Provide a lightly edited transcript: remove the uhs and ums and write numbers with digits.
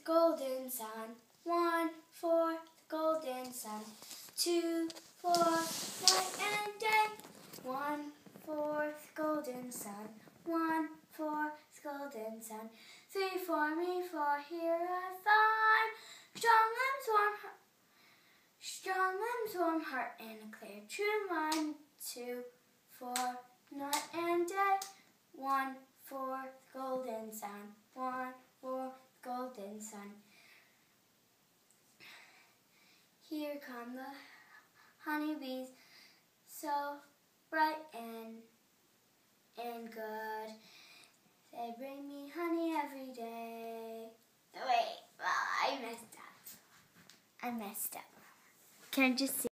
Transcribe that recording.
golden sun. 1 for the golden sun. 2 for night and day. 1 for the golden sun. 1 for the golden sun. 3 for me, for here I find strong limbs, warm heart, and a clear true mind. 2 for night and day. 1 for the golden sun. 1 for the golden sun. Here come the honeybees, so bright and good. They bring me honey every day. Wait, I messed up. Can I just see?